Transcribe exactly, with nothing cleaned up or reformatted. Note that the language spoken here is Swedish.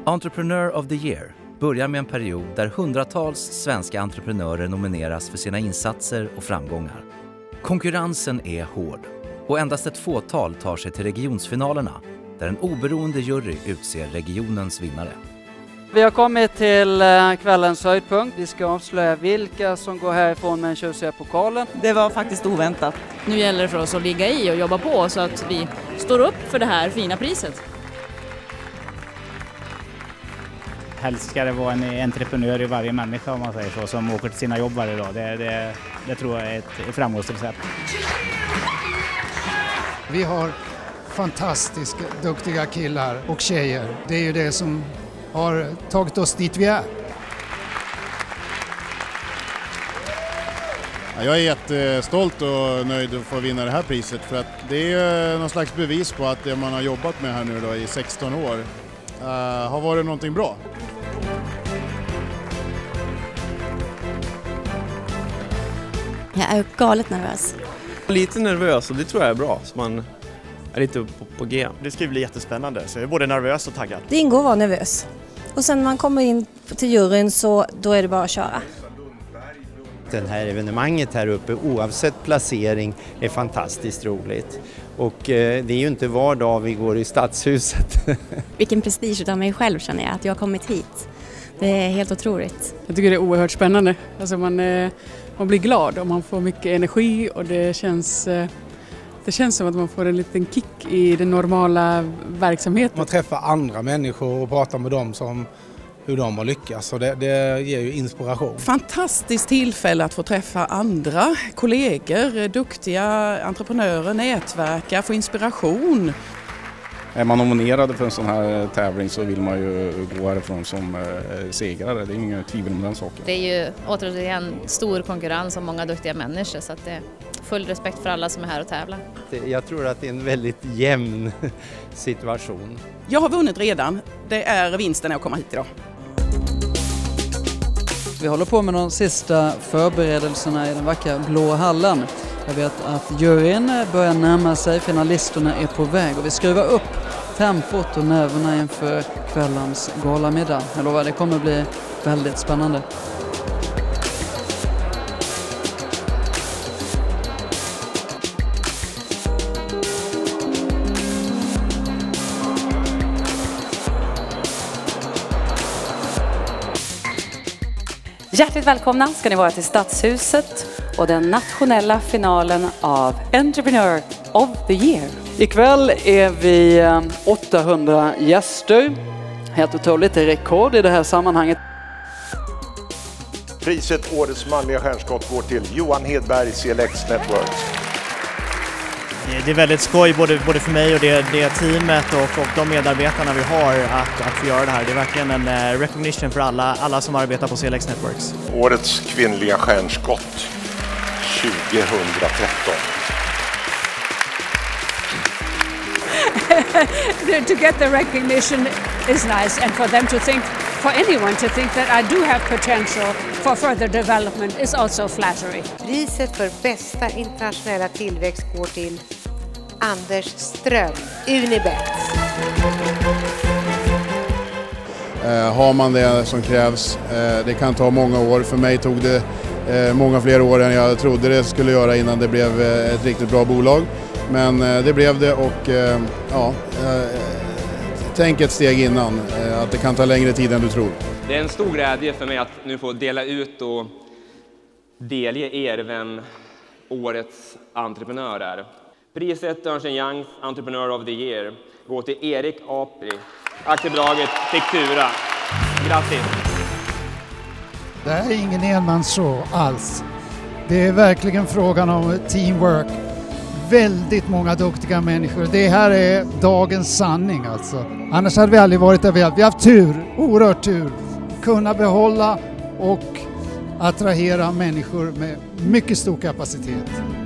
Entrepreneur of the Year börjar med en period där hundratals svenska entreprenörer nomineras för sina insatser och framgångar. Konkurrensen är hård och endast ett fåtal tar sig till regionsfinalerna där en oberoende jury utser regionens vinnare. Vi har kommit till kvällens höjdpunkt. Vi ska avslöja vilka som går härifrån med den tjusiga pokalen. Det var faktiskt oväntat. Nu gäller det för oss att ligga i och jobba på så att vi står upp för det här fina priset. Helst ska det vara en entreprenör i varje människa, om man säger så, som åker till sina jobb varje dag. Det, det, det tror jag är ett framgångsrecept. Vi har fantastiskt duktiga killar och tjejer. Det är ju det som har tagit oss dit vi är. Jag är jättestolt och nöjd att få vinna det här priset, för att det är någon slags bevis på att det man har jobbat med här nu då i sexton år uh, har varit någonting bra. Jag är galet nervös. Lite nervös, och det tror jag är bra, så man är lite på, på G. Det ska bli jättespännande, så jag är både nervös och taggad. Det ingår att vara nervös. Och sen när man kommer in till juryn så då är det bara att köra. Det här evenemanget här uppe, oavsett placering, är fantastiskt roligt. Och eh, det är ju inte var dag vi går i Stadshuset. Vilken prestige av mig själv känner jag, att jag har kommit hit. Det är helt otroligt. Jag tycker det är oerhört spännande. Alltså man, eh, man blir glad och man får mycket energi, och det känns, eh, det känns som att man får en liten kick i den normala verksamheten. Man träffar andra människor och pratar med dem som hur de har lyckats, och det, det ger ju inspiration. Fantastiskt tillfälle att få träffa andra kollegor, duktiga entreprenörer, nätverka, få inspiration. Är man nominerad för en sån här tävling så vill man ju gå härifrån som segrare. Det är inget tvivel om den saken. Det är ju återigen stor konkurrens och många duktiga människor, så att det är full respekt för alla som är här och tävlar. Jag tror att det är en väldigt jämn situation. Jag har vunnit redan. Det är vinsten att komma hit idag. Vi håller på med de sista förberedelserna i den vackra blå hallen. Jag vet att juryn börjar närma sig, finalisterna är på väg, och vi skruvar upp tempot och nerverna inför kvällens galamiddag. Jag lovar, det kommer bli väldigt spännande. Hjärtligt välkomna ska ni vara till Stadshuset och den nationella finalen av Entrepreneur of the Year. Ikväll är vi åttahundra gäster. Helt otroligt, rekord i det här sammanhanget. Priset Årets manliga stjärnskott går till Johan Hedberg, C L X Networks. Det är väldigt skoj både, både för mig och det, det teamet och, och de medarbetarna vi har att, att få göra det här. Det är verkligen en uh, recognition för alla, alla som arbetar på C L X Networks. Årets kvinnliga stjärnskott tjugohundratretton. To get the recognition is nice, and for them to think, for anyone to think that I do have potential for further development is also flattery. Priset för bästa internationella tillväxt går till Anders Ström, Unibet. Eh, har man det som krävs, eh, det kan ta många år. För mig tog det eh, många fler år än jag trodde det skulle göra innan det blev eh, ett riktigt bra bolag. Men eh, det blev det, och eh, ja, eh, tänk ett steg innan, eh, att det kan ta längre tid än du tror. Det är en stor glädje för mig att nu få dela ut och delge er vem årets entreprenör är. Priset Ernst and Youngs Entrepreneur of the Year går till Erik Apri, aktiebolaget Tektura. Grattis! Det här är ingen enmansshow alls. Det är verkligen frågan om teamwork. Väldigt många duktiga människor. Det här är dagens sanning alltså. Annars hade vi aldrig varit där vi är. Vi har haft tur, oerhört tur. Kunna behålla och attrahera människor med mycket stor kapacitet.